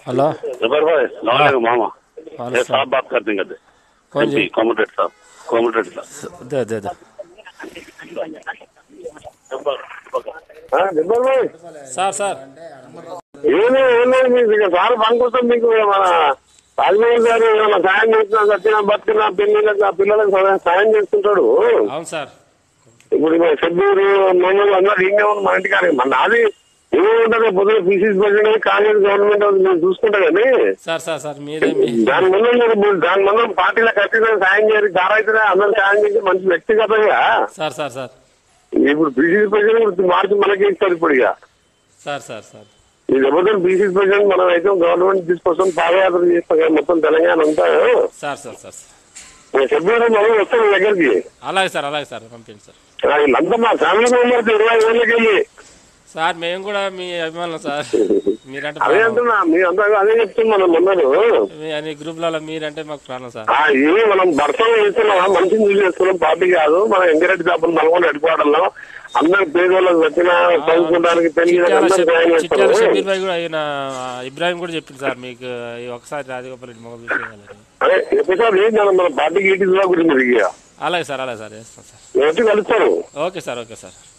Hello जबर भाई सलाम मामा वालेकुम ये साहब बात करते हैं कौन जी? कॉमरेड साहब दे दे दे जबर भाई సార్ సార్ ఏం మీకు సార్ పనికొస్తాం మీకు మన రాజమోహన్ గారు ఏమైనా సాయం చేస్తున్నా చచ్చిన బతికిన పిల్లలకు సాయం చేస్తుంటాడు. అవును సార్. ఇప్పుడు షెడ్యూరు మమ్మల్ని అందరూ ఇంకే ఉంది మా ఇంటికాడ మన నాది ఏముంటుంది పొద్దున పీసీసీ ప్రెసిడెంట్ కాంగ్రెస్ గవర్నమెంట్ నేను చూసుకుంటా కానీ సార్ సార్ సార్ మీరే దాని ముందు పార్టీలో ఖచ్చితంగా సాయం చేయాలి దారైతే అందరూ సాయం చేసి మంచి వ్యక్తిగతంగా సార్ సార్ సార్ ఇప్పుడు పీసీసీ ప్రెసిడెంట్ మార్చి మనకే ఇస్తారు ఇప్పుడు ఇక సార్ సార్ సార్ ఇది ఎవరితో పీసీసీ ప్రెసిడెంట్ మనం అయితే గవర్నమెంట్ తీసుకొస్తాం పాదయాత్ర చేస్తాం కదా మొత్తం తెలంగాణ అంతా సార్ సార్ సార్ ఫిబ్రవరి మనం వస్తాం మీ దగ్గరికి. అలాగే సార్ పంపించండి సార్. వీళ్ళంతా మా ఫ్యామిలీ మెంబర్స్ 20 ఏళ్ళకి వెళ్ళి సార్ మేము కూడా మీ అభిమానులు సార్. మీరంటే అదే అంటున్నా మీ అంతా అదే చెప్తున్నాం మనం అన్ని గ్రూప్లలో మీరంటే మాకు ప్రాణం సార్. ఇది మనం భర్తలు చేస్తున్నాం మనిషిని చూసి చేస్తున్నాం పార్టీ కాదు మనం ఎంకరెడ్డి తప్పని నల్గొండ హెడ్క్వార్టర్లో అందరికి పేదోళ్ళకి వచ్చిన చదువుకోవడానికి పెళ్లి షబీర్ భాయ్ కూడా ఆయన ఇబ్రాహిం కూడా చెప్పింది సార్ మీకు ఒకసారి రాజగోపాల్ రెడ్డి మొగలు చూసేయాలని. అదే ఎపిసోడ్ ఏంటి మన పార్టీకి గురించి అలాగే సార్ వేస్తాం సార్. వచ్చి కలుస్తారు. Okay sir